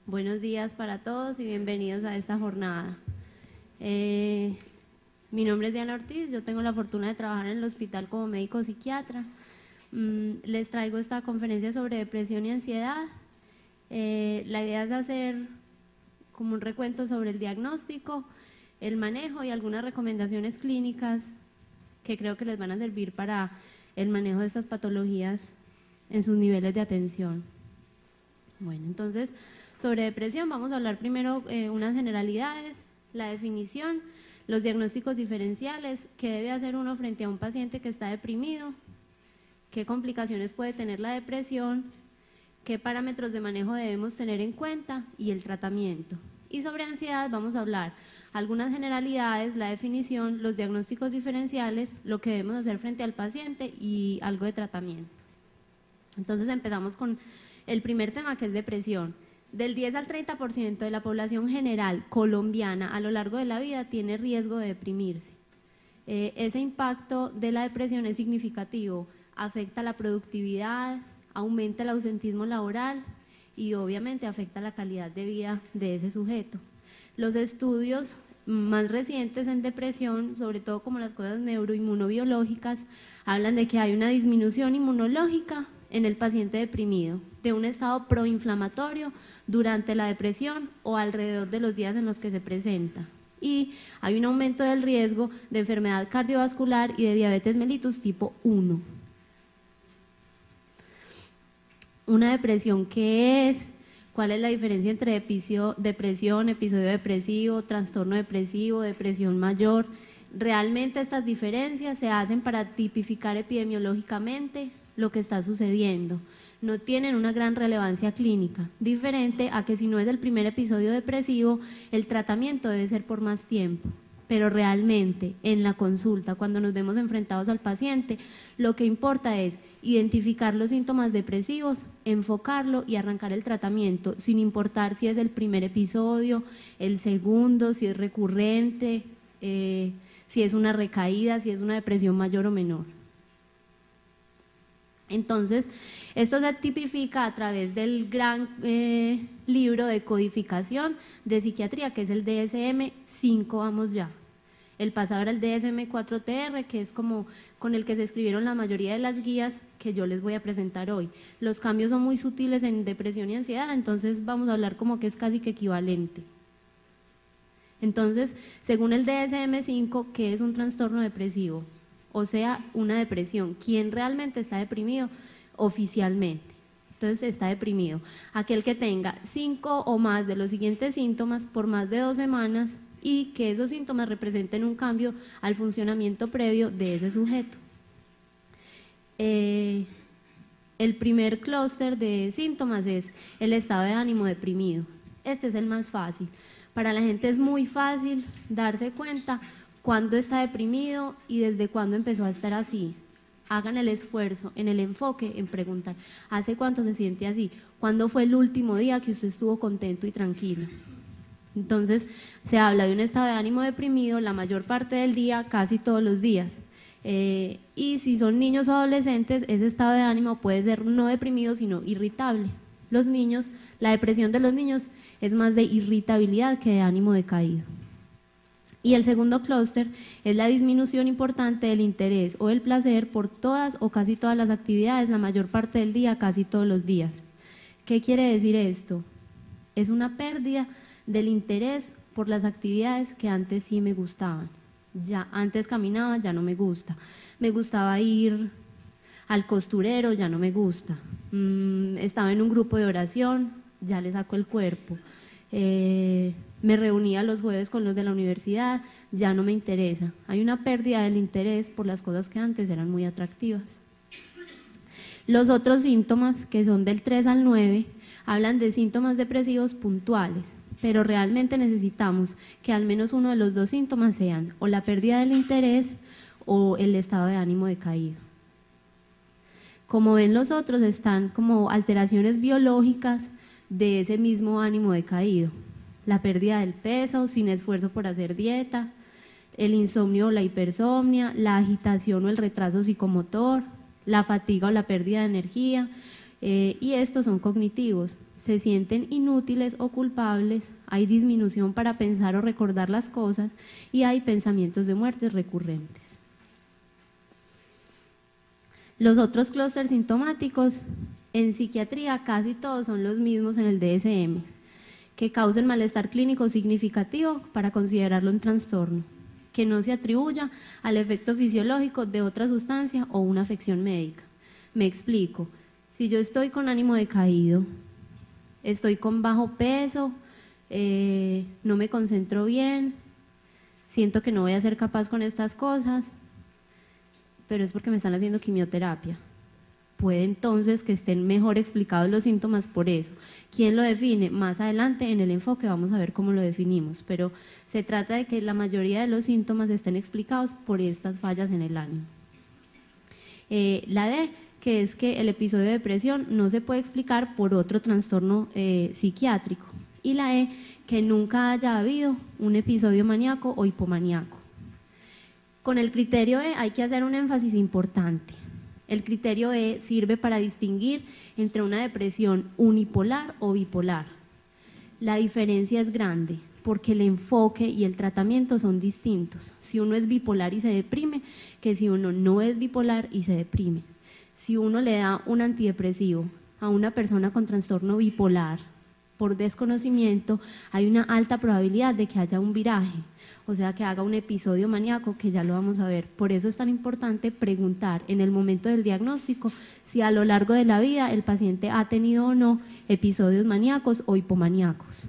Buenos días para todos y bienvenidos a esta jornada. Mi nombre es Diana Ortiz, yo tengo la fortuna de trabajar en el hospital como médico psiquiatra. Les traigo esta conferencia sobre depresión y ansiedad. La idea es hacer como un recuento sobre el diagnóstico, el manejo y algunas recomendaciones clínicas que creo que les van a servir para el manejo de estas patologías en sus niveles de atención. Bueno, entonces, sobre depresión vamos a hablar primero unas generalidades, la definición, los diagnósticos diferenciales, qué debe hacer uno frente a un paciente que está deprimido, qué complicaciones puede tener la depresión, qué parámetros de manejo debemos tener en cuenta y el tratamiento. Y sobre ansiedad vamos a hablar algunas generalidades, la definición, los diagnósticos diferenciales, lo que debemos hacer frente al paciente y algo de tratamiento. Entonces empezamos con el primer tema, que es depresión. Del 10 al 30% de la población general colombiana a lo largo de la vida tiene riesgo de deprimirse. Ese impacto de la depresión es significativo, afecta la productividad, aumenta el ausentismo laboral y obviamente afecta la calidad de vida de ese sujeto. Los estudios más recientes en depresión, sobre todo como las cosas neuroinmunobiológicas, hablan de que hay una disminución inmunológica en el paciente deprimido, de un estado proinflamatorio durante la depresión o alrededor de los días en los que se presenta. Y hay un aumento del riesgo de enfermedad cardiovascular y de diabetes mellitus tipo 1. Una depresión, ¿qué es? ¿Cuál es la diferencia entre depresión, episodio depresivo, trastorno depresivo, depresión mayor? Realmente estas diferencias se hacen para tipificar epidemiológicamente lo que está sucediendo. No tienen una gran relevancia clínica, diferente a que si no es el primer episodio depresivo, el tratamiento debe ser por más tiempo. Pero realmente en la consulta, cuando nos vemos enfrentados al paciente, lo que importa es identificar los síntomas depresivos, enfocarlo y arrancar el tratamiento, sin importar si es el primer episodio, el segundo, si es recurrente, si es una recaída, si es una depresión mayor o menor. Entonces, esto se tipifica a través del gran libro de codificación de psiquiatría, que es el DSM-5, vamos ya. El pasado era el DSM-4TR, que es como con el que se escribieron la mayoría de las guías que yo les voy a presentar hoy. Los cambios son muy sutiles en depresión y ansiedad, entonces vamos a hablar como que es casi que equivalente. Entonces, según el DSM-5, ¿qué es un trastorno depresivo? O sea, una depresión. ¿Quién realmente está deprimido? Oficialmente. Entonces está deprimido aquel que tenga 5 o más de los siguientes síntomas por más de 2 semanas y que esos síntomas representen un cambio al funcionamiento previo de ese sujeto. El primer clúster de síntomas es el estado de ánimo deprimido. Este es el más fácil. Para la gente es muy fácil darse cuenta cuándo está deprimido y desde cuándo empezó a estar así. Hagan el esfuerzo en el enfoque en preguntar, ¿hace cuánto se siente así? ¿Cuándo fue el último día que usted estuvo contento y tranquilo? Entonces se habla de un estado de ánimo deprimido la mayor parte del día, casi todos los días. Y si son niños o adolescentes, ese estado de ánimo puede ser no deprimido sino irritable. Los niños, la depresión de los niños es más de irritabilidad que de ánimo decaído. Y el segundo clúster es la disminución importante del interés o el placer por todas o casi todas las actividades, la mayor parte del día, casi todos los días. ¿Qué quiere decir esto? Es una pérdida del interés por las actividades que antes sí me gustaban. Ya antes caminaba, ya no me gusta. Me gustaba ir al costurero, ya no me gusta. Estaba en un grupo de oración, ya le saco el cuerpo. Me reunía los jueves con los de la universidad, ya no me interesa. Hay una pérdida del interés por las cosas que antes eran muy atractivas. Los otros síntomas, que son del 3 al 9, hablan de síntomas depresivos puntuales, pero realmente necesitamos que al menos uno de los dos síntomas sean o la pérdida del interés o el estado de ánimo decaído. Como ven, los otros están como alteraciones biológicas de ese mismo ánimo decaído. La pérdida del peso sin esfuerzo por hacer dieta, el insomnio o la hipersomnia, la agitación o el retraso psicomotor, la fatiga o la pérdida de energía, y estos son cognitivos. se sienten inútiles o culpables, hay disminución para pensar o recordar las cosas y hay pensamientos de muertes recurrentes. Los otros clústeres sintomáticos en psiquiatría casi todos son los mismos en el DSM, que causen malestar clínico significativo para considerarlo un trastorno, que no se atribuya al efecto fisiológico de otra sustancia o una afección médica. Me explico, si yo estoy con ánimo decaído, estoy con bajo peso, no me concentro bien, siento que no voy a ser capaz con estas cosas, pero es porque me están haciendo quimioterapia. Puede entonces que estén mejor explicados los síntomas por eso. ¿Quién lo define? Más adelante en el enfoque vamos a ver cómo lo definimos, pero se trata de que la mayoría de los síntomas estén explicados por estas fallas en el ánimo. La D, que es que el episodio de depresión no se puede explicar por otro trastorno psiquiátrico, y la E, que nunca haya habido un episodio maníaco o hipomaníaco. Con el criterio E hay que hacer un énfasis importante. El criterio E sirve para distinguir entre una depresión unipolar o bipolar. La diferencia es grande porque el enfoque y el tratamiento son distintos. Si uno es bipolar y se deprime, que si uno no es bipolar y se deprime. Si uno le da un antidepresivo a una persona con trastorno bipolar por desconocimiento, hay una alta probabilidad de que haya un viraje, o sea que haga un episodio maníaco, que ya lo vamos a ver. Por eso es tan importante preguntar en el momento del diagnóstico si a lo largo de la vida el paciente ha tenido o no episodios maníacos o hipomaníacos.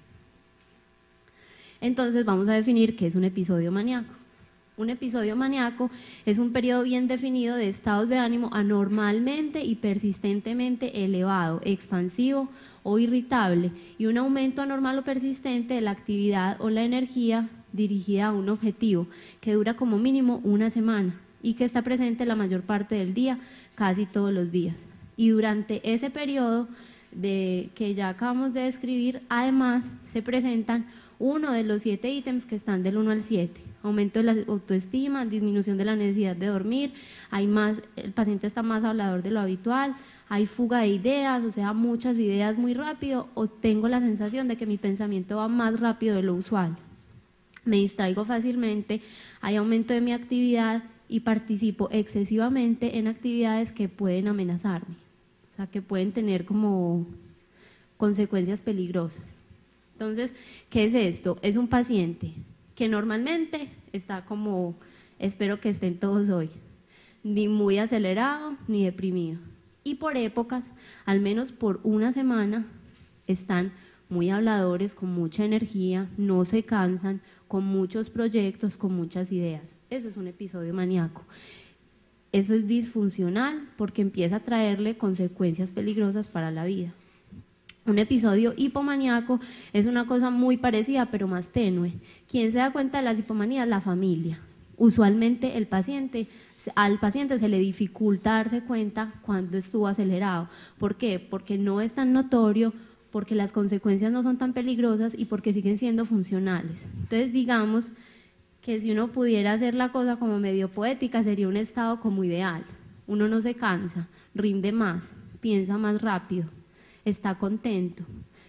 Entonces vamos a definir qué es un episodio maníaco. Un episodio maníaco es un periodo bien definido de estados de ánimo anormalmente y persistentemente elevado, expansivo o irritable, y un aumento anormal o persistente de la actividad o la energía dirigida a un objetivo, que dura como mínimo una semana y que está presente la mayor parte del día, casi todos los días. Y durante ese periodo que ya acabamos de describir, además se presentan uno de los 7 ítems que están del 1 al 7, aumento de la autoestima, disminución de la necesidad de dormir, el paciente está más hablador de lo habitual, hay fuga de ideas, o sea, muchas ideas muy rápido, o tengo la sensación de que mi pensamiento va más rápido de lo usual. Me distraigo fácilmente, hay aumento de mi actividad y participo excesivamente en actividades que pueden amenazarme, o sea, que pueden tener como consecuencias peligrosas. Entonces, ¿qué es esto? Es un paciente que normalmente está como, espero que estén todos hoy, ni muy acelerado ni deprimido. Y por épocas, al menos por una semana, están muy habladores, con mucha energía, no se cansan, con muchos proyectos, con muchas ideas. Eso es un episodio maníaco. Eso es disfuncional porque empieza a traerle consecuencias peligrosas para la vida. Un episodio hipomaníaco es una cosa muy parecida pero más tenue. ¿Quién se da cuenta de las hipomanías? La familia. Usualmente al paciente se le dificulta darse cuenta cuando estuvo acelerado. ¿Por qué? Porque no es tan notorio, porque las consecuencias no son tan peligrosas y porque siguen siendo funcionales. Entonces digamos que si uno pudiera hacer la cosa como medio poética, sería un estado como ideal. Uno no se cansa, rinde más, piensa más rápido, está contento.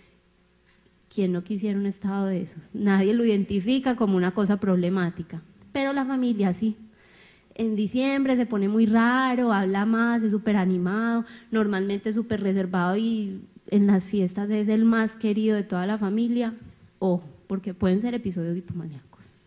¿Quién no quisiera un estado de esos? Nadie lo identifica como una cosa problemática, pero la familia sí. En diciembre se pone muy raro, habla más, es súper animado, normalmente súper reservado y en las fiestas es el más querido de toda la familia. Ojo, porque pueden ser episodios hipomaníacos.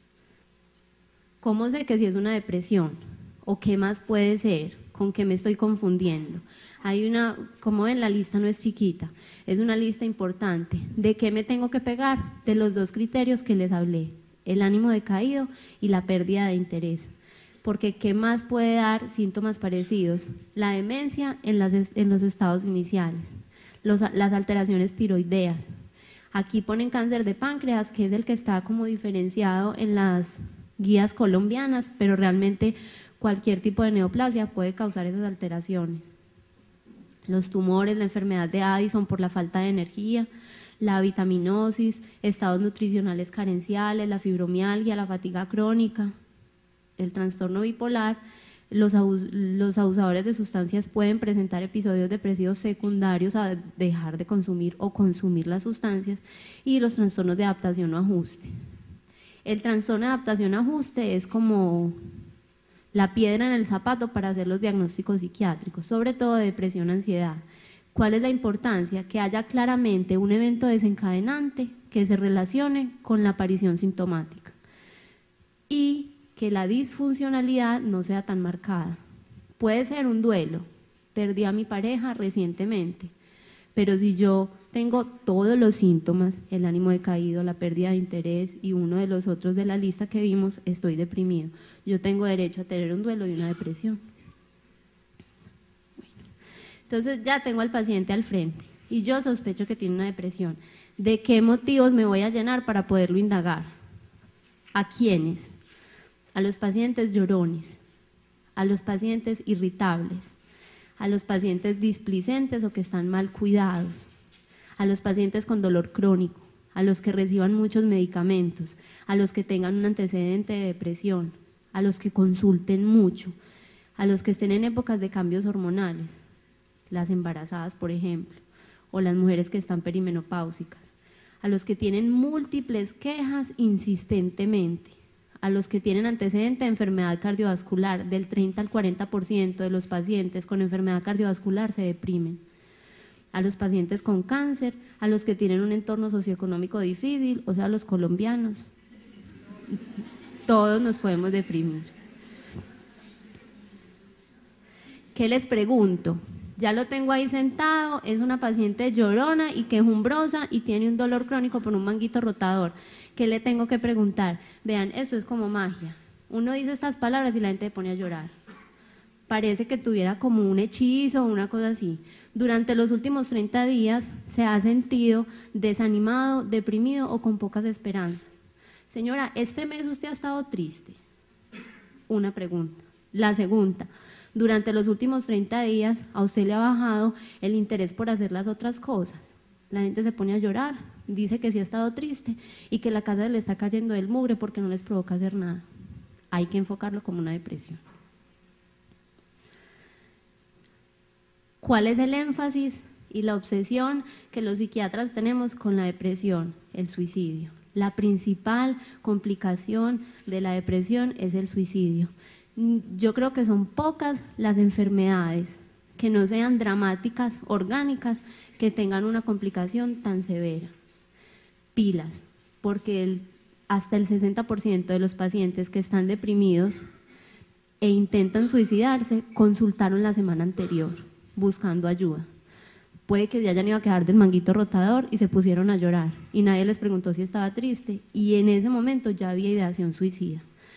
¿Cómo sé que si es una depresión? ¿O qué más puede ser? ¿Con qué me estoy confundiendo? Hay una, como ven, la lista no es chiquita, es una lista importante. ¿De qué me tengo que pegar? De los 2 criterios que les hablé, el ánimo decaído y la pérdida de interés. Porque ¿qué más puede dar síntomas parecidos? La demencia en los estados iniciales, las alteraciones tiroideas. Aquí ponen cáncer de páncreas, que es el que está como diferenciado en las guías colombianas, pero realmente cualquier tipo de neoplasia puede causar esas alteraciones. Los tumores, la enfermedad de Addison por la falta de energía, la vitaminosis, estados nutricionales carenciales, la fibromialgia, la fatiga crónica, el trastorno bipolar, los abusadores de sustancias pueden presentar episodios depresivos secundarios a dejar de consumir o consumir las sustancias, y los trastornos de adaptación o ajuste. El trastorno de adaptación o ajuste es como la piedra en el zapato para hacer los diagnósticos psiquiátricos, sobre todo de depresión, ansiedad. ¿Cuál es la importancia? Que haya claramente un evento desencadenante que se relacione con la aparición sintomática y que la disfuncionalidad no sea tan marcada. Puede ser un duelo, perdí a mi pareja recientemente, pero si yo tengo todos los síntomas, el ánimo decaído, la pérdida de interés y uno de los otros de la lista que vimos, estoy deprimido. Yo tengo derecho a tener un duelo y una depresión. Entonces ya tengo al paciente al frente y yo sospecho que tiene una depresión. ¿De qué motivos me voy a llenar para poderlo indagar? ¿A quiénes? A los pacientes llorones, a los pacientes irritables, a los pacientes displicentes o que están mal cuidados, a los pacientes con dolor crónico, a los que reciban muchos medicamentos, a los que tengan un antecedente de depresión, a los que consulten mucho, a los que estén en épocas de cambios hormonales, las embarazadas, por ejemplo, o las mujeres que están perimenopáusicas, a los que tienen múltiples quejas insistentemente, a los que tienen antecedente de enfermedad cardiovascular. Del 30 al 40% de los pacientes con enfermedad cardiovascular se deprimen, a los pacientes con cáncer, a los que tienen un entorno socioeconómico difícil, o sea, los colombianos, todos nos podemos deprimir. ¿Qué les pregunto? Ya lo tengo ahí sentado, es una paciente llorona y quejumbrosa y tiene un dolor crónico por un manguito rotador. ¿Qué le tengo que preguntar? Vean, esto es como magia. Uno dice estas palabras y la gente se pone a llorar. Parece que tuviera como un hechizo o una cosa así. Durante los últimos 30 días se ha sentido desanimado, deprimido o con pocas esperanzas. Señora, ¿este mes usted ha estado triste? Una pregunta. La segunda, durante los últimos 30 días a usted le ha bajado el interés por hacer las otras cosas. La gente se pone a llorar, dice que sí ha estado triste y que la casa le está cayendo del mugre porque no les provoca hacer nada. Hay que enfocarlo como una depresión. ¿Cuál es el énfasis y la obsesión que los psiquiatras tenemos con la depresión? El suicidio. La principal complicación de la depresión es el suicidio. Yo creo que son pocas las enfermedades que no sean dramáticas, orgánicas, que tengan una complicación tan severa. Pilas, porque hasta el 60% de los pacientes que están deprimidos e intentan suicidarse consultaron la semana anterior buscando ayuda. Puede que ya hayan ido a quedar del manguito rotador y se pusieron a llorar y nadie les preguntó si estaba triste y en ese momento ya había ideación suicida.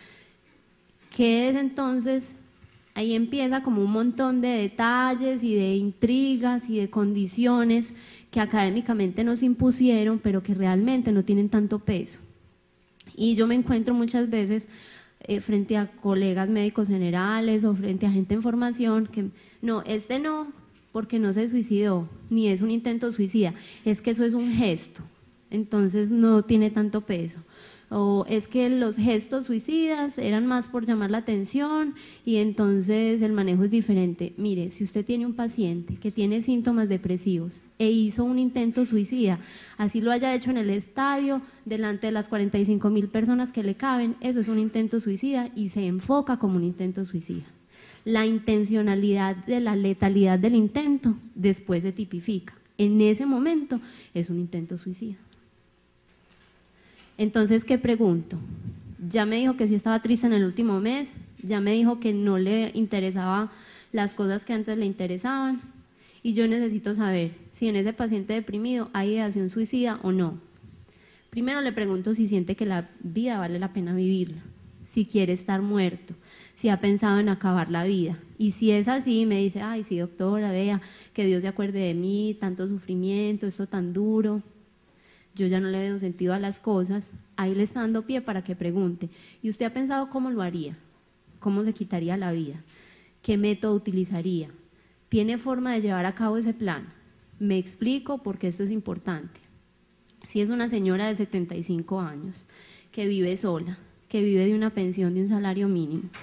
¿Qué es entonces? Ahí empieza como un montón de detalles y de intrigas y de condiciones que académicamente nos impusieron, pero que realmente no tienen tanto peso. Y yo me encuentro muchas veces frente a colegas médicos generales o frente a gente en formación que no, porque no se suicidó, ni es un intento suicida, es que eso es un gesto, entonces no tiene tanto peso. O es que los gestos suicidas eran más por llamar la atención y entonces el manejo es diferente. Mire, si usted tiene un paciente que tiene síntomas depresivos e hizo un intento suicida, así lo haya hecho en el estadio, delante de las 45.000 personas que le caben, eso es un intento suicida y se enfoca como un intento suicida. La intencionalidad de la letalidad del intento después se tipifica. En ese momento es un intento suicida. Entonces, ¿qué pregunto? Ya me dijo que sí estaba triste en el último mes, ya me dijo que no le interesaban las cosas que antes le interesaban y yo necesito saber si en ese paciente deprimido hay ideación suicida o no. Primero le pregunto si siente que la vida vale la pena vivirla, si quiere estar muerto, si ha pensado en acabar la vida. Y si es así, me dice, ay sí doctora, vea, que Dios se acuerde de mí, tanto sufrimiento, esto tan duro, yo ya no le veo sentido a las cosas, ahí le está dando pie para que pregunte, ¿y usted ha pensado cómo lo haría? ¿Cómo se quitaría la vida? ¿Qué método utilizaría? ¿Tiene forma de llevar a cabo ese plan? Me explico porque esto es importante. Si es una señora de 75 años que vive sola, que vive de una pensión de un salario mínimo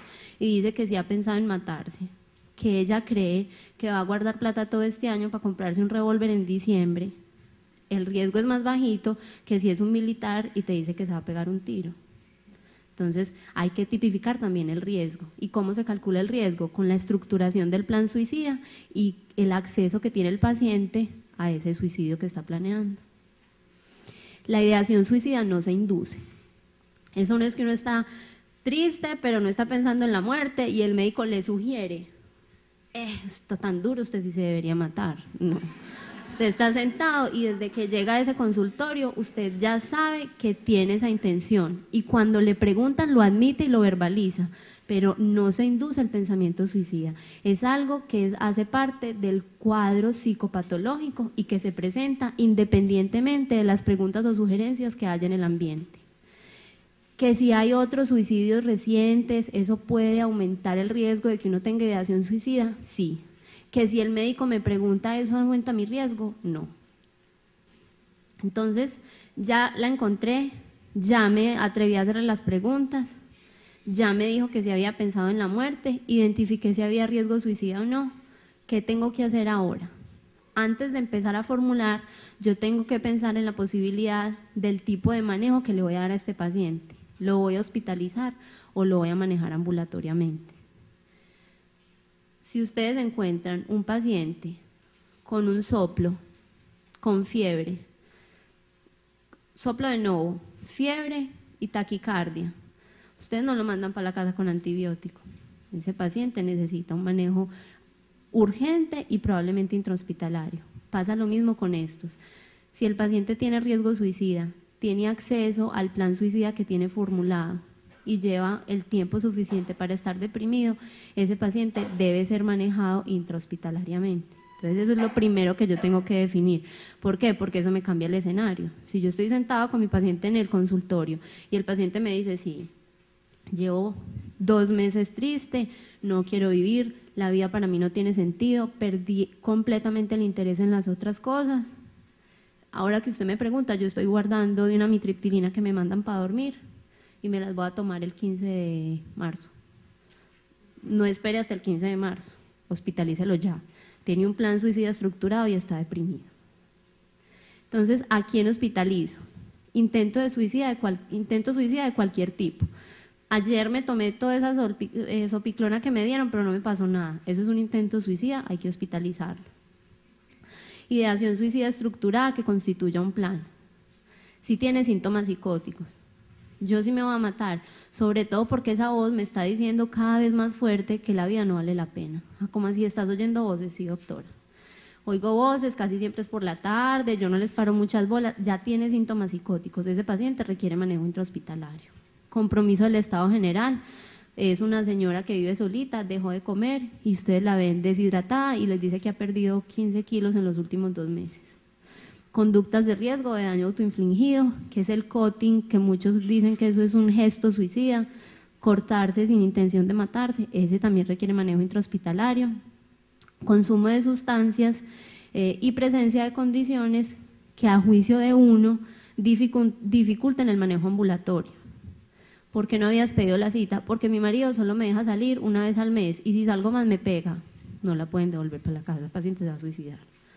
y dice que sí ha pensado en matarse, que ella cree que va a guardar plata todo este año para comprarse un revólver en diciembre, el riesgo es más bajito que si es un militar y te dice que se va a pegar un tiro. Entonces hay que tipificar también el riesgo. ¿Y cómo se calcula el riesgo? Con la estructuración del plan suicida y el acceso que tiene el paciente a ese suicidio que está planeando. La ideación suicida no se induce. Eso no es que uno está triste pero no está pensando en la muerte y el médico le sugiere, esto tan duro, usted sí se debería matar. No. Usted está sentado y desde que llega a ese consultorio usted ya sabe que tiene esa intención y cuando le preguntan lo admite y lo verbaliza, pero no se induce el pensamiento suicida. Es algo que hace parte del cuadro psicopatológico y que se presenta independientemente de las preguntas o sugerencias que haya en el ambiente. Que si hay otros suicidios recientes, ¿eso puede aumentar el riesgo de que uno tenga ideación suicida? Sí. Que si el médico me pregunta, ¿eso aumenta mi riesgo? No. Entonces ya la encontré, ya me atreví a hacerle las preguntas, ya me dijo que si había pensado en la muerte, identifiqué si había riesgo suicida o no. ¿Qué tengo que hacer ahora? Antes de empezar a formular, yo tengo que pensar en la posibilidad del tipo de manejo que le voy a dar a este paciente. ¿Lo voy a hospitalizar o lo voy a manejar ambulatoriamente? Si ustedes encuentran un paciente con un soplo, con fiebre, soplo de nuevo, fiebre y taquicardia, ustedes no lo mandan para la casa con antibiótico. Ese paciente necesita un manejo urgente y probablemente intrahospitalario. Pasa lo mismo con estos. Si el paciente tiene riesgo suicida, tiene acceso al plan suicida que tiene formulado y lleva el tiempo suficiente para estar deprimido, ese paciente debe ser manejado intrahospitalariamente. Entonces eso es lo primero que yo tengo que definir. ¿Por qué? Porque eso me cambia el escenario. Si yo estoy sentado con mi paciente en el consultorio y el paciente me dice, sí, llevo 2 meses triste, no quiero vivir, la vida para mí no tiene sentido, perdí completamente el interés en las otras cosas. Ahora que usted me pregunta, yo estoy guardando de una amitriptilina que me mandan para dormir y me las voy a tomar el 15 de marzo. No espere hasta el 15 de marzo, hospitalícelo ya. Tiene un plan suicida estructurado y está deprimido. Entonces, ¿a quién hospitalizo? Intento suicida de cualquier tipo. Ayer me tomé toda esa sopiclona que me dieron, pero no me pasó nada. Eso es un intento suicida, hay que hospitalizarlo. Ideación suicida estructurada que constituya un plan. Si tiene síntomas psicóticos, yo sí me voy a matar, sobre todo porque esa voz me está diciendo cada vez más fuerte que la vida no vale la pena. ¿Cómo así estás oyendo voces? Sí, doctora. Oigo voces, casi siempre es por la tarde, yo no les paro muchas bolas, ya tiene síntomas psicóticos, ese paciente requiere manejo intrahospitalario. Compromiso del estado general, es una señora que vive solita, dejó de comer y ustedes la ven deshidratada y les dice que ha perdido 15 kilos en los últimos 2 meses. Conductas de riesgo de daño autoinfligido, que es el cutting, que muchos dicen que eso es un gesto suicida, cortarse sin intención de matarse, ese también requiere manejo intrahospitalario. Consumo de sustancias y presencia de condiciones que a juicio de uno dificulten el manejo ambulatorio. ¿Por qué no habías pedido la cita? Porque mi marido solo me deja salir una vez al mes y si salgo más me pega. No la pueden devolver para la casa, el paciente se va a suicidar.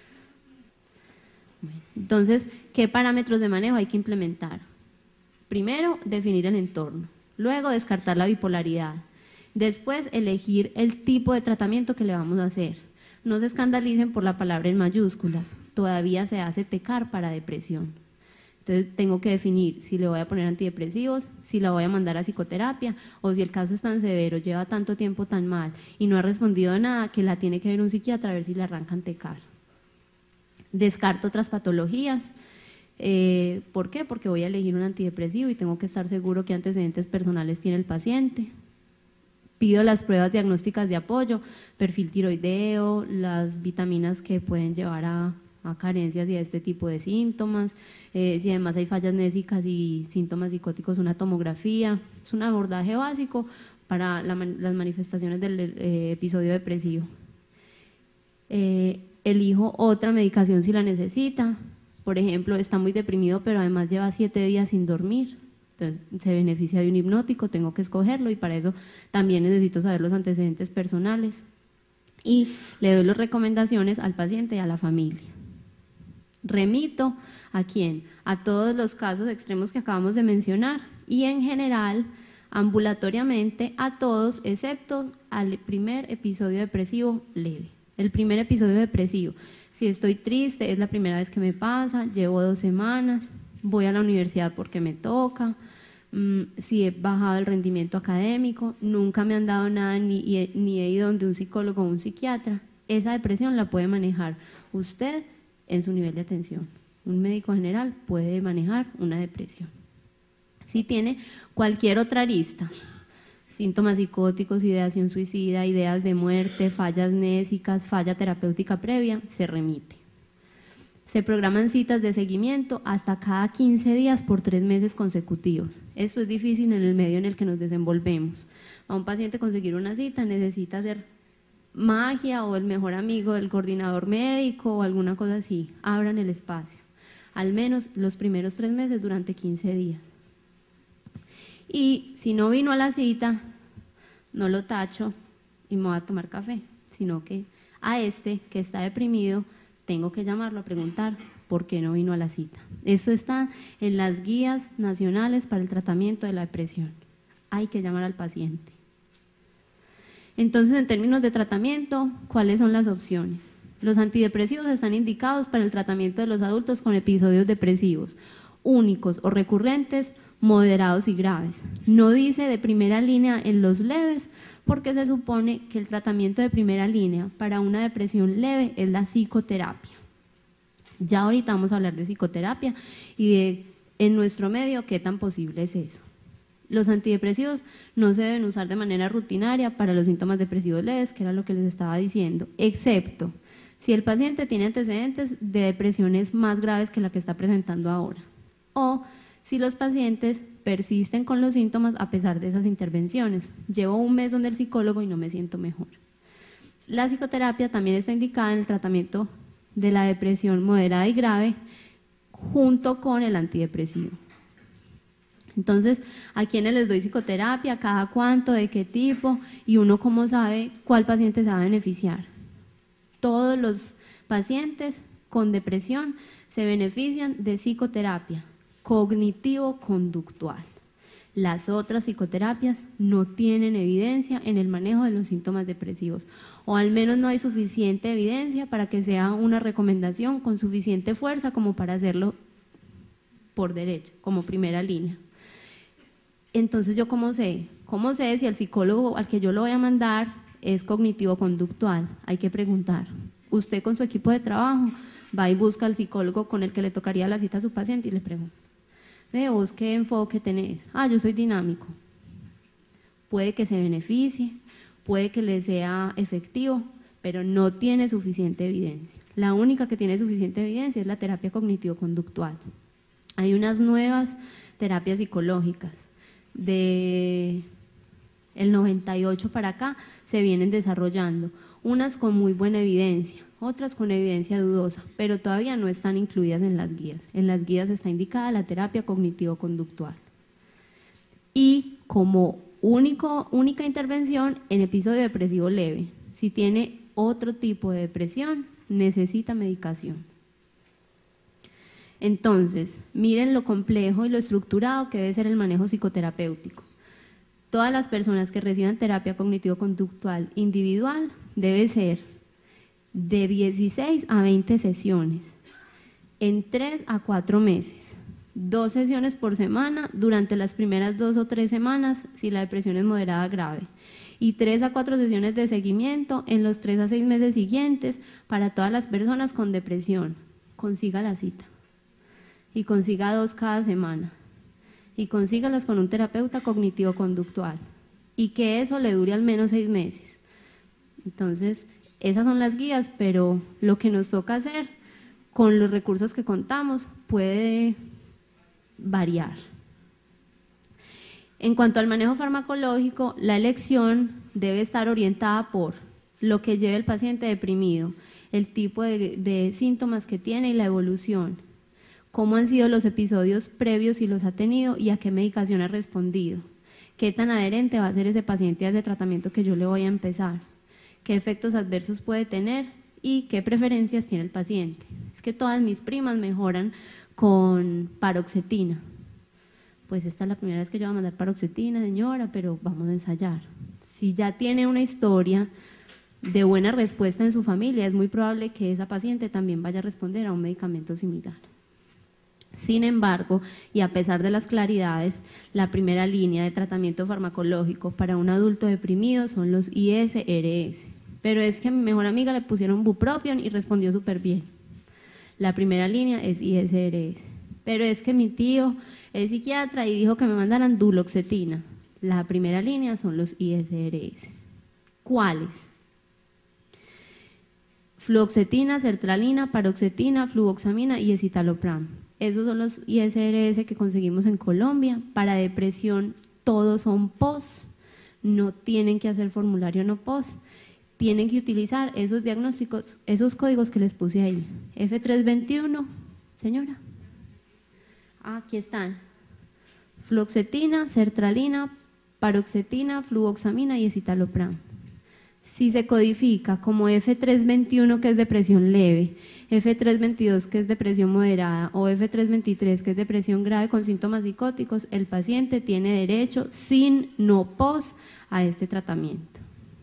Bueno, entonces, ¿qué parámetros de manejo hay que implementar? Primero, definir el entorno. Luego, descartar la bipolaridad. Después, elegir el tipo de tratamiento que le vamos a hacer. No se escandalicen por la palabra en mayúsculas. Todavía se hace TECAR para depresión. Entonces tengo que definir si le voy a poner antidepresivos, si la voy a mandar a psicoterapia o si el caso es tan severo, lleva tanto tiempo tan mal y no ha respondido a nada que la tiene que ver un psiquiatra a ver si le arrancan TECAR. Descarto otras patologías. ¿Por qué? Porque voy a elegir un antidepresivo y tengo que estar seguro qué antecedentes personales tiene el paciente. Pido las pruebas diagnósticas de apoyo, perfil tiroideo, las vitaminas que pueden llevar a carencias y a este tipo de síntomas, si además hay fallas nésicas y síntomas psicóticos, una tomografía. Es un abordaje básico para las manifestaciones del episodio depresivo. Elijo otra medicación si la necesita, por ejemplo, está muy deprimido pero además lleva 7 días sin dormir, Entonces se beneficia de un hipnótico, tengo que escogerlo y para eso también necesito saber los antecedentes personales y le doy las recomendaciones al paciente y a la familia. Remito ¿a quién? A todos los casos extremos que acabamos de mencionar y en general ambulatoriamente a todos excepto al primer episodio depresivo leve. El primer episodio depresivo, si estoy triste, es la primera vez que me pasa, llevo 2 semanas, voy a la universidad porque me toca, si he bajado el rendimiento académico, nunca me han dado nada ni he ido donde un psicólogo o un psiquiatra, esa depresión la puede manejar usted en su nivel de atención. Un médico general puede manejar una depresión. Si tiene cualquier otra arista, síntomas psicóticos, ideación suicida, ideas de muerte, fallas nésicas, falla terapéutica previa, se remite. Se programan citas de seguimiento hasta cada 15 días por 3 meses consecutivos. Esto es difícil en el medio en el que nos desenvolvemos. A un paciente conseguir una cita necesita hacer magia o el mejor amigo del coordinador médico o alguna cosa así. Abran el espacio, al menos los primeros 3 meses durante 15 días. Y si no vino a la cita, no lo tacho y me voy a tomar café, sino que a este que está deprimido tengo que llamarlo a preguntar por qué no vino a la cita. Eso está en las guías nacionales para el tratamiento de la depresión. Hay que llamar al paciente. Entonces, en términos de tratamiento, ¿cuáles son las opciones? Los antidepresivos están indicados para el tratamiento de los adultos con episodios depresivos únicos o recurrentes, moderados y graves. No dice de primera línea en los leves, porque se supone que el tratamiento de primera línea para una depresión leve es la psicoterapia. Ya ahorita vamos a hablar de psicoterapia y de en nuestro medio qué tan posible es eso. Los antidepresivos no se deben usar de manera rutinaria para los síntomas depresivos leves, que era lo que les estaba diciendo, excepto si el paciente tiene antecedentes de depresiones más graves que la que está presentando ahora, o si los pacientes persisten con los síntomas a pesar de esas intervenciones. Llevo 1 mes donde el psicólogo y no me siento mejor. La psicoterapia también está indicada en el tratamiento de la depresión moderada y grave junto con el antidepresivo. Entonces, ¿a quiénes les doy psicoterapia? ¿Cada cuánto? ¿De qué tipo? Y uno cómo sabe cuál paciente se va a beneficiar. Todos los pacientes con depresión se benefician de psicoterapia cognitivo-conductual. Las otras psicoterapias no tienen evidencia en el manejo de los síntomas depresivos, o al menos no hay suficiente evidencia para que sea una recomendación con suficiente fuerza como para hacerlo por derecho, como primera línea. Entonces, ¿yo cómo sé? ¿Cómo sé si el psicólogo al que yo lo voy a mandar es cognitivo-conductual? Hay que preguntar. Usted con su equipo de trabajo va y busca al psicólogo con el que le tocaría la cita a su paciente y le pregunta: ¿vos qué enfoque tenés? Yo soy dinámico. Puede que se beneficie, puede que le sea efectivo, pero no tiene suficiente evidencia. La única que tiene suficiente evidencia es la terapia cognitivo-conductual. Hay unas nuevas terapias psicológicas. De el 98 para acá se vienen desarrollando, unas con muy buena evidencia, otras con evidencia dudosa, pero todavía no están incluidas en las guías. En las guías está indicada la terapia cognitivo-conductual. Y como única intervención en episodio depresivo leve, si tiene otro tipo de depresión, necesita medicación. Entonces, miren lo complejo y lo estructurado que debe ser el manejo psicoterapéutico. Todas las personas que reciban terapia cognitivo-conductual individual debe ser de 16 a 20 sesiones en 3 a 4 meses, 2 sesiones por semana durante las primeras 2 o 3 semanas si la depresión es moderada grave, y 3 a 4 sesiones de seguimiento en los 3 a 6 meses siguientes para todas las personas con depresión. Consiga la cita y consiga 2 cada semana y consígalas con un terapeuta cognitivo-conductual y que eso le dure al menos 6 meses. Entonces, esas son las guías, pero lo que nos toca hacer con los recursos que contamos puede variar. En cuanto al manejo farmacológico, la elección debe estar orientada por lo que lleve el paciente deprimido, el tipo de síntomas que tiene y la evolución. cómo han sido los episodios previos, si los ha tenido y a qué medicación ha respondido, qué tan adherente va a ser ese paciente a ese tratamiento que yo le voy a empezar, qué efectos adversos puede tener y qué preferencias tiene el paciente. Es que todas mis primas mejoran con paroxetina. Pues esta es la primera vez que yo voy a mandar paroxetina, señora, pero vamos a ensayar. Si ya tiene una historia de buena respuesta en su familia, es muy probable que esa paciente también vaya a responder a un medicamento similar. Sin embargo, y a pesar de las claridades, la primera línea de tratamiento farmacológico para un adulto deprimido son los ISRS. Pero es que a mi mejor amiga le pusieron bupropion y respondió súper bien. La primera línea es ISRS. Pero es que mi tío es psiquiatra y dijo que me mandaran duloxetina. La primera línea son los ISRS. ¿Cuáles? Fluoxetina, sertralina, paroxetina, fluvoxamina y escitalopram. Esos son los ISRS que conseguimos en Colombia. Para depresión todos son POS, no tienen que hacer formulario no POS. Tienen que utilizar esos diagnósticos, esos códigos que les puse ahí. F321, señora. Aquí están. Fluoxetina, sertralina, paroxetina, fluvoxamina y escitalopram. Si se codifica como F321, que es depresión leve, F322, que es depresión moderada, o F323, que es depresión grave con síntomas psicóticos, el paciente tiene derecho, sin no pos, a este tratamiento.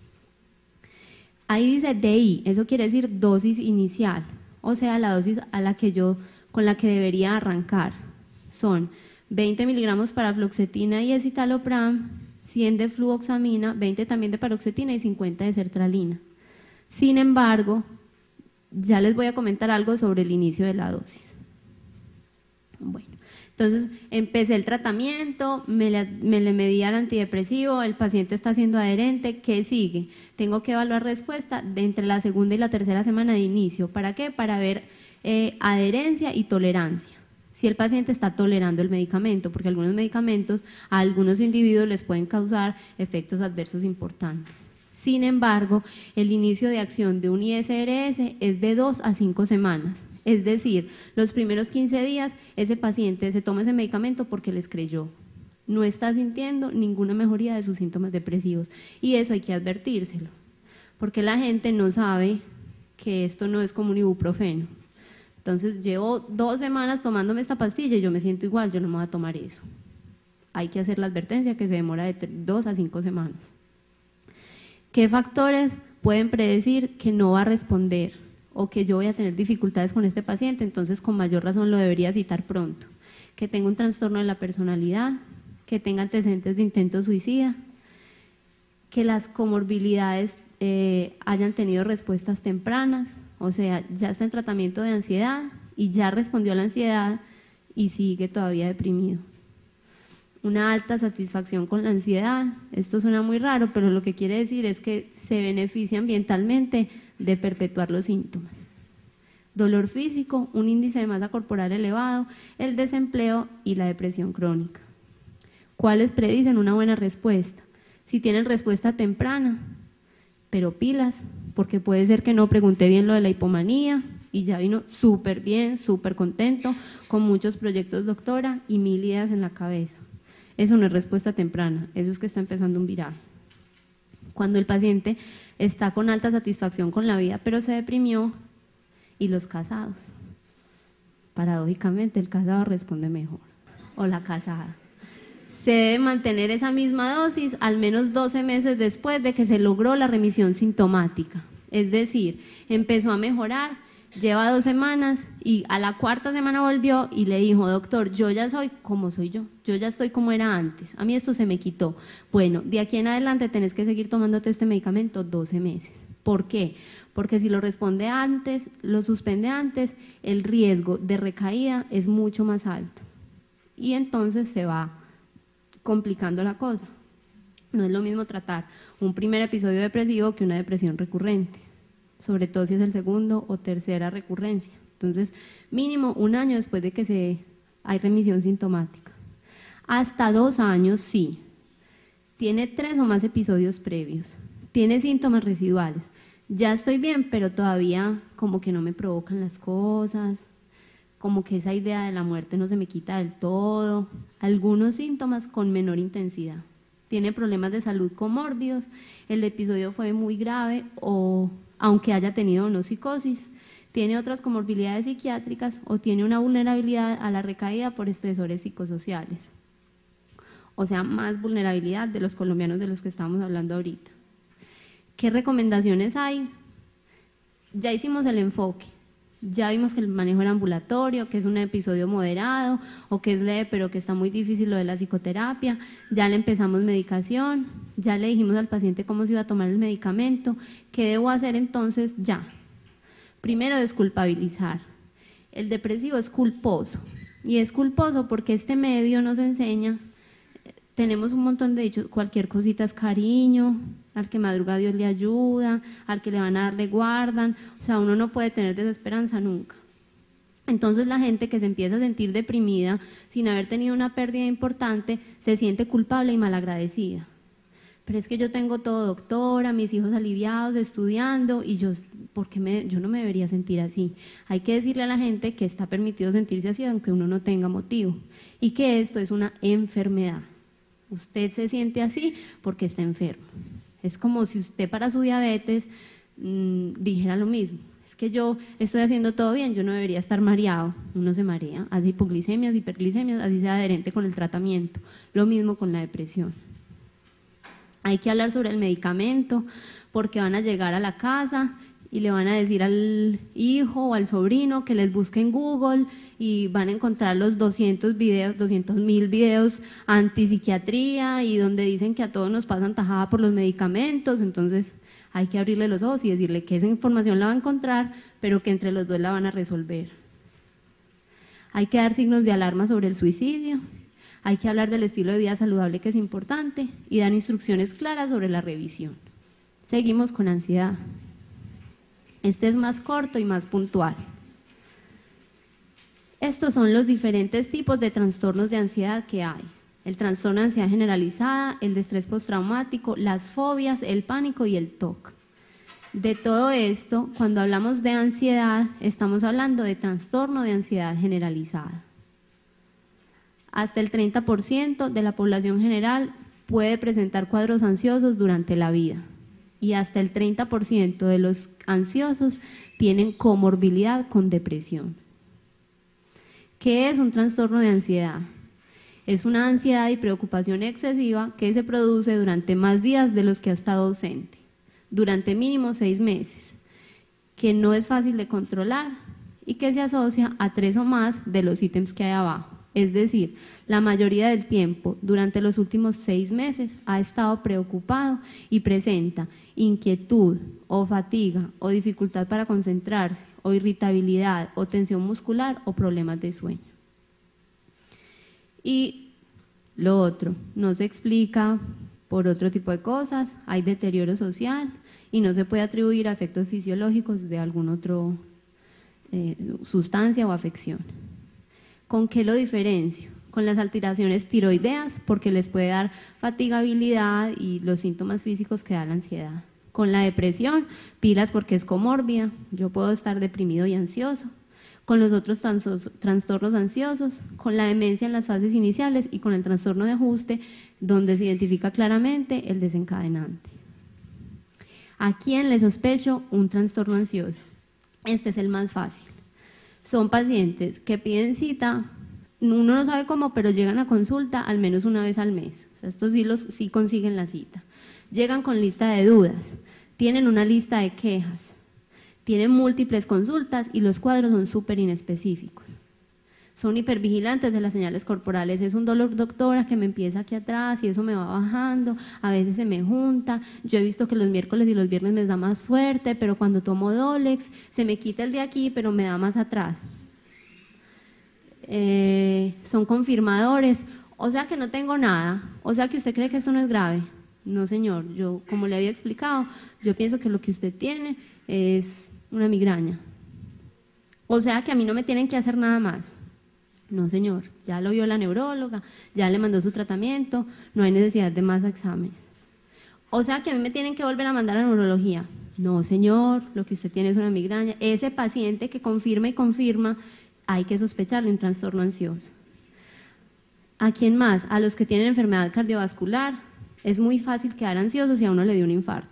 Ahí dice DI, eso quiere decir dosis inicial, o sea, la dosis con la que debería arrancar. Son 20 miligramos para fluoxetina y escitalopram, 100 de fluvoxamina, 20 también de paroxetina y 50 de sertralina. Sin embargo, ya les voy a comentar algo sobre el inicio de la dosis. Bueno, entonces empecé el tratamiento, me le medí al antidepresivo, el paciente está siendo adherente. ¿Qué sigue? Tengo que evaluar respuesta de entre la segunda y la tercera semana de inicio. ¿Para qué? Para ver adherencia y tolerancia. Si el paciente está tolerando el medicamento, porque algunos medicamentos a algunos individuos les pueden causar efectos adversos importantes. Sin embargo, el inicio de acción de un ISRS es de 2 a 5 semanas. Es decir, los primeros 15 días ese paciente se toma ese medicamento porque les creyó. No está sintiendo ninguna mejoría de sus síntomas depresivos y eso hay que advertírselo, porque la gente no sabe que esto no es como un ibuprofeno. Entonces llevo 2 semanas tomándome esta pastilla y yo me siento igual, yo no me voy a tomar eso. Hay que hacer la advertencia que se demora de 2 a 5 semanas. ¿Qué factores pueden predecir que no va a responder o que yo voy a tener dificultades con este paciente? Entonces con mayor razón lo debería citar pronto. Que tenga un trastorno de la personalidad, que tenga antecedentes de intento suicida, que las comorbilidades hayan tenido respuestas tempranas, o sea, ya está en tratamiento de ansiedad y ya respondió a la ansiedad y sigue todavía deprimido. Una alta satisfacción con la ansiedad, esto suena muy raro, pero lo que quiere decir es que se beneficia ambientalmente de perpetuar los síntomas. Dolor físico, un índice de masa corporal elevado, el desempleo y la depresión crónica. ¿Cuáles predicen una buena respuesta? Si tienen respuesta temprana, pero pilas, porque puede ser que no pregunté bien lo de la hipomanía y ya vino súper bien, súper contento, con muchos proyectos doctora y 1000 ideas en la cabeza. Eso no es respuesta temprana, eso es que está empezando un viraje. Cuando el paciente está con alta satisfacción con la vida, pero se deprimió, y los casados. Paradójicamente, el casado responde mejor, o la casada. Se debe mantener esa misma dosis al menos 12 meses después de que se logró la remisión sintomática. Es decir, empezó a mejorar, lleva 2 semanas y a la 4ª semana volvió y le dijo: doctor, yo ya soy como soy yo ya estoy como era antes, a mí esto se me quitó. Bueno, de aquí en adelante tenés que seguir tomándote este medicamento 12 meses. ¿Por qué? Porque si lo responde antes, lo suspende antes, el riesgo de recaída es mucho más alto y entonces se va complicando la cosa. No es lo mismo tratar un primer episodio depresivo que una depresión recurrente, sobre todo si es el segundo o tercera recurrencia. Entonces, mínimo 1 año después de que hay remisión sintomática. Hasta 2 años, sí. Tiene 3 o más episodios previos. Tiene síntomas residuales. Ya estoy bien, pero todavía como que no me provocan las cosas, como que esa idea de la muerte no se me quita del todo, algunos síntomas con menor intensidad. Tiene problemas de salud comórbidos, el episodio fue muy grave o aunque haya tenido o no psicosis, tiene otras comorbilidades psiquiátricas o tiene una vulnerabilidad a la recaída por estresores psicosociales. O sea, más vulnerabilidad de los colombianos de los que estamos hablando ahorita. ¿Qué recomendaciones hay? Ya hicimos el enfoque, ya vimos que el manejo era ambulatorio, que es un episodio moderado o que es leve pero que está muy difícil lo de la psicoterapia, ya le empezamos medicación, ya le dijimos al paciente cómo se iba a tomar el medicamento. ¿Qué debo hacer entonces ya? Primero, desculpabilizar. El depresivo es culposo y es culposo porque este medio nos enseña, tenemos un montón de dichos, cualquier cosita es cariño, al que madruga Dios le ayuda, al que le van a dar le guardan, o sea, uno no puede tener desesperanza nunca. Entonces la gente que se empieza a sentir deprimida sin haber tenido una pérdida importante se siente culpable y malagradecida. Pero es que yo tengo todo, doctora, mis hijos aliviados, estudiando, y yo no me debería sentir así. Hay que decirle a la gente que está permitido sentirse así aunque uno no tenga motivo y que esto es una enfermedad. Usted se siente así porque está enfermo. Es como si usted para su diabetes dijera lo mismo. Es que yo estoy haciendo todo bien, yo no debería estar mareado. Uno se marea, hace hipoglicemias, hiperglicemias, así sea adherente con el tratamiento. Lo mismo con la depresión. Hay que hablar sobre el medicamento porque van a llegar a la casa y le van a decir al hijo o al sobrino que les busque en Google y van a encontrar los 200.000 videos antipsiquiatría y donde dicen que a todos nos pasan tajada por los medicamentos. Entonces hay que abrirle los ojos y decirle que esa información la va a encontrar, pero que entre los dos la van a resolver. Hay que dar signos de alarma sobre el suicidio. Hay que hablar del estilo de vida saludable, que es importante, y dar instrucciones claras sobre la revisión. Seguimos con ansiedad. Este es más corto y más puntual. Estos son los diferentes tipos de trastornos de ansiedad que hay. El trastorno de ansiedad generalizada, el de estrés postraumático, las fobias, el pánico y el TOC. De todo esto, cuando hablamos de ansiedad, estamos hablando de trastorno de ansiedad generalizada. Hasta el 30% de la población general puede presentar cuadros ansiosos durante la vida y hasta el 30% de los ansiosos tienen comorbilidad con depresión. ¿Qué es un trastorno de ansiedad? Es una ansiedad y preocupación excesiva que se produce durante más días de los que ha estado ausente, durante mínimo 6 meses, que no es fácil de controlar y que se asocia a 3 o más de los ítems que hay abajo. Es decir, la mayoría del tiempo, durante los últimos 6 meses, ha estado preocupado y presenta inquietud o fatiga o dificultad para concentrarse o irritabilidad o tensión muscular o problemas de sueño. Y lo otro, no se explica por otro tipo de cosas, hay deterioro social y no se puede atribuir a efectos fisiológicos de alguna otra sustancia o afección. ¿Con qué lo diferencio? Con las alteraciones tiroideas, porque les puede dar fatigabilidad y los síntomas físicos que da la ansiedad. Con la depresión, pilas porque es comórbida, yo puedo estar deprimido y ansioso. Con los otros trastornos ansiosos, con la demencia en las fases iniciales y con el trastorno de ajuste, donde se identifica claramente el desencadenante. ¿A quién le sospecho un trastorno ansioso? Este es el más fácil. Son pacientes que piden cita, uno no sabe cómo, pero llegan a consulta al menos una vez al mes. O sea, estos sí consiguen la cita. Llegan con lista de dudas, tienen una lista de quejas, tienen múltiples consultas y los cuadros son súper inespecíficos. Son hipervigilantes de las señales corporales. Es un dolor, doctora, que me empieza aquí atrás y eso me va bajando, a veces se me junta. Yo he visto que los miércoles y los viernes me da más fuerte, pero cuando tomo Dolex se me quita el de aquí, pero me da más atrás. Son confirmadores, o sea que no tengo nada, o sea que usted cree que esto no es grave. No, señor, yo, como le había explicado, yo pienso que lo que usted tiene es una migraña. O sea que a mí no me tienen que hacer nada más. No, señor, ya lo vio la neuróloga, ya le mandó su tratamiento, no hay necesidad de más exámenes. O sea que a mí me tienen que volver a mandar a neurología. No, señor, lo que usted tiene es una migraña. Ese paciente que confirma y confirma hay que sospechar de un trastorno ansioso. ¿A quién más? A los que tienen enfermedad cardiovascular. Es muy fácil quedar ansioso si a uno le dio un infarto.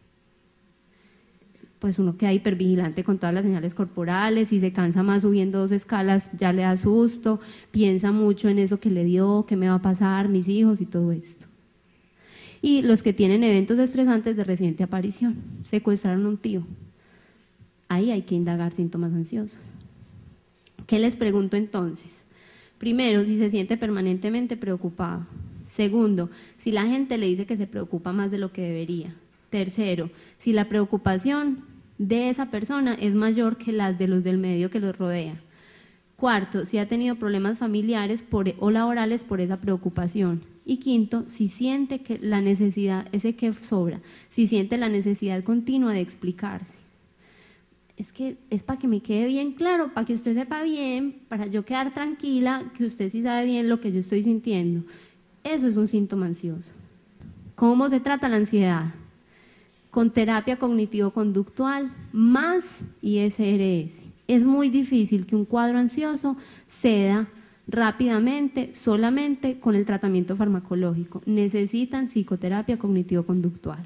Pues uno queda hipervigilante con todas las señales corporales, si se cansa más subiendo 2 escalas ya le da susto, piensa mucho en eso que le dio, qué me va a pasar, mis hijos y todo esto. Y los que tienen eventos estresantes de reciente aparición, secuestraron a un tío, ahí hay que indagar síntomas ansiosos. ¿Qué les pregunto entonces? Primero, si se siente permanentemente preocupado. Segundo, si la gente le dice que se preocupa más de lo que debería. Tercero, si la preocupación de esa persona es mayor que las de los del medio que los rodea. Cuarto, si ha tenido problemas familiares o laborales por esa preocupación. Y quinto, si siente que la necesidad, ese que sobra, si siente la necesidad continua de explicarse. Es que es para que me quede bien claro, para que usted sepa bien, para yo quedar tranquila, que usted sí sabe bien lo que yo estoy sintiendo. Eso es un síntoma ansioso. ¿Cómo se trata la ansiedad? Con terapia cognitivo-conductual más ISRS. Es muy difícil que un cuadro ansioso ceda rápidamente solamente con el tratamiento farmacológico. Necesitan psicoterapia cognitivo-conductual.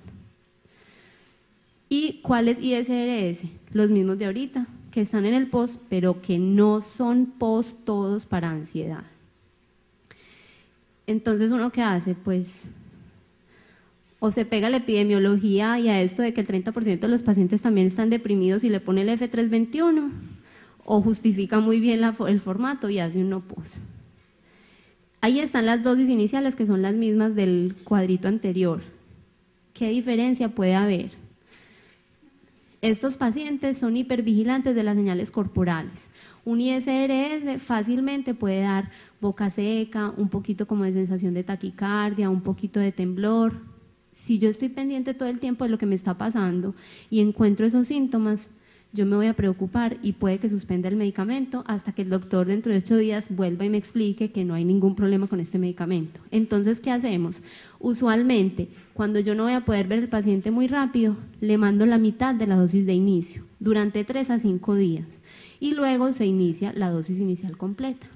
¿Y cuáles ISRS? Los mismos de ahorita, que están en el post, pero que no son post todos para ansiedad. Entonces, ¿uno qué hace? Pues o se pega a la epidemiología y a esto de que el 30% de los pacientes también están deprimidos y le pone el F321, o justifica muy bien el formato y hace un no post. Ahí están las dosis iniciales que son las mismas del cuadrito anterior. ¿Qué diferencia puede haber? Estos pacientes son hipervigilantes de las señales corporales. Un ISRS fácilmente puede dar boca seca, un poquito como de sensación de taquicardia, un poquito de temblor. Si yo estoy pendiente todo el tiempo de lo que me está pasando y encuentro esos síntomas, yo me voy a preocupar y puede que suspenda el medicamento hasta que el doctor dentro de 8 días vuelva y me explique que no hay ningún problema con este medicamento. Entonces, ¿qué hacemos? Usualmente, cuando yo no voy a poder ver al paciente muy rápido, le mando la mitad de la dosis de inicio, durante 3 a 5 días, y luego se inicia la dosis inicial completa.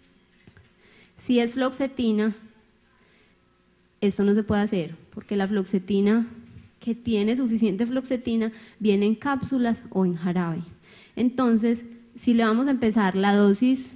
Si es fluoxetina, esto no se puede hacer, porque la fluoxetina, que tiene suficiente fluoxetina, viene en cápsulas o en jarabe. Entonces, si le vamos a empezar la dosis,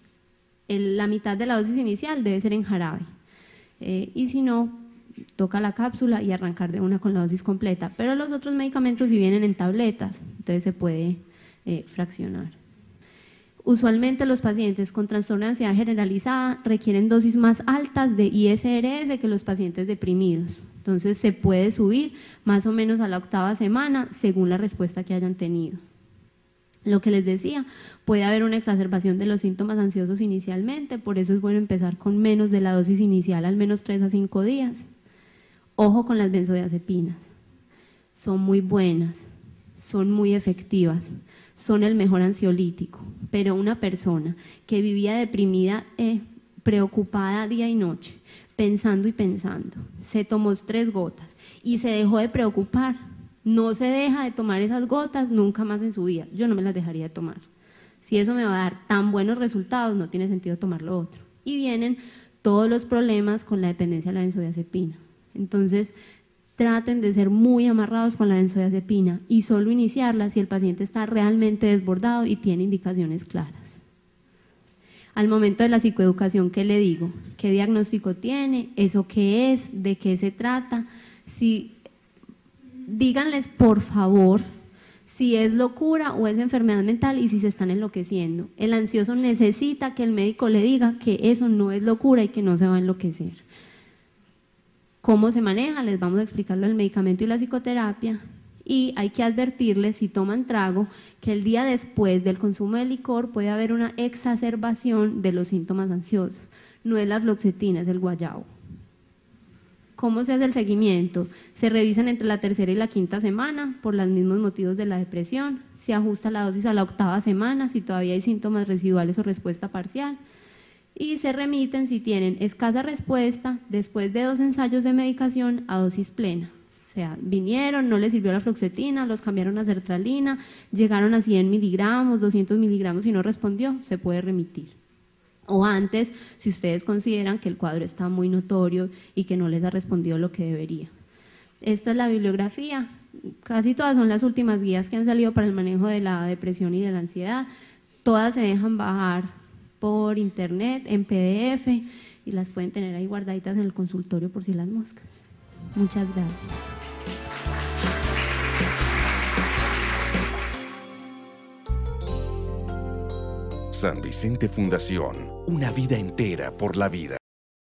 la mitad de la dosis inicial debe ser en jarabe. Y si no, toca la cápsula y arrancar de una con la dosis completa. Pero los otros medicamentos sí vienen en tabletas, entonces se puede fraccionar. Usualmente los pacientes con trastorno de ansiedad generalizada requieren dosis más altas de ISRS que los pacientes deprimidos. Entonces se puede subir más o menos a la 8ª semana según la respuesta que hayan tenido. Lo que les decía, puede haber una exacerbación de los síntomas ansiosos inicialmente, por eso es bueno empezar con menos de la dosis inicial, al menos 3 a 5 días. Ojo con las benzodiazepinas, son muy buenas, son muy efectivas, son el mejor ansiolítico, pero una persona que vivía deprimida, preocupada día y noche, pensando y pensando, se tomó 3 gotas y se dejó de preocupar, no se deja de tomar esas gotas nunca más en su vida, yo no me las dejaría de tomar. Si eso me va a dar tan buenos resultados, no tiene sentido tomar lo otro. Y vienen todos los problemas con la dependencia de la benzodiazepina. Entonces, traten de ser muy amarrados con la benzodiazepina y solo iniciarla si el paciente está realmente desbordado y tiene indicaciones claras. Al momento de la psicoeducación, ¿qué le digo? ¿Qué diagnóstico tiene? ¿Eso qué es? ¿De qué se trata? Díganles por favor si es locura o es enfermedad mental y si se están enloqueciendo. El ansioso necesita que el médico le diga que eso no es locura y que no se va a enloquecer. ¿Cómo se maneja? Les vamos a explicarlo el medicamento y la psicoterapia. Y hay que advertirles, si toman trago, que el día después del consumo de licor puede haber una exacerbación de los síntomas ansiosos. No es la fluoxetina, es el guayabo. ¿Cómo se hace el seguimiento? Se revisan entre la 3ª y la 5ª semana por los mismos motivos de la depresión. Se ajusta la dosis a la 8ª semana si todavía hay síntomas residuales o respuesta parcial. Y se remiten si tienen escasa respuesta después de 2 ensayos de medicación a dosis plena. O sea, vinieron, no les sirvió la fluoxetina, los cambiaron a sertralina, llegaron a 100 miligramos, 200 miligramos y no respondió, se puede remitir. O antes, si ustedes consideran que el cuadro está muy notorio y que no les ha respondido lo que debería. Esta es la bibliografía, casi todas son las últimas guías que han salido para el manejo de la depresión y de la ansiedad. Todas se dejan bajar por internet, en PDF, y las pueden tener ahí guardaditas en el consultorio por si las moscas. Muchas gracias. San Vicente Fundación, una vida entera por la vida.